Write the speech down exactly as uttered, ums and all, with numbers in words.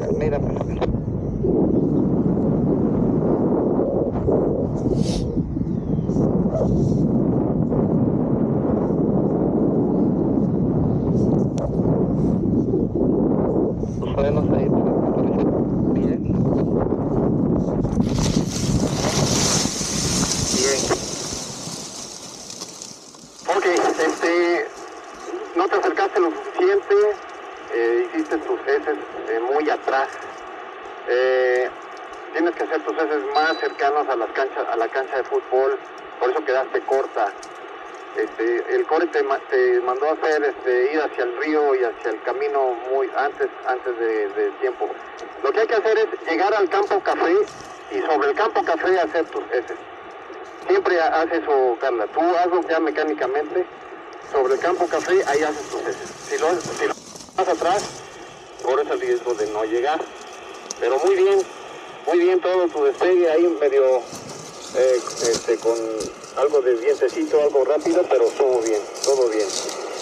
mira, mira, mira. Los frenos ahí, me parece bien. Bien. Ok, este, no te acercaste lo suficiente, eh, hiciste tus heces eh, muy atrás. Eh, tienes que hacer tus heces más cercanos a las canchas, a la cancha de fútbol, por eso quedaste corta. Este, el core te, te mandó a hacer este, ir hacia el río y hacia el camino muy antes, antes de, de tiempo. Lo que hay que hacer es llegar al campo café y sobre el campo café hacer tus heces. Siempre haz eso, Carla. Tú hazlo ya mecánicamente. Sobre el campo café, ahí haces tus heces. Si lo, si lo más atrás, corres el riesgo de no llegar. Pero muy bien, muy bien todo tu despegue ahí medio eh, este, con algo de vientecito, algo rápido, pero estuvo bien, todo bien.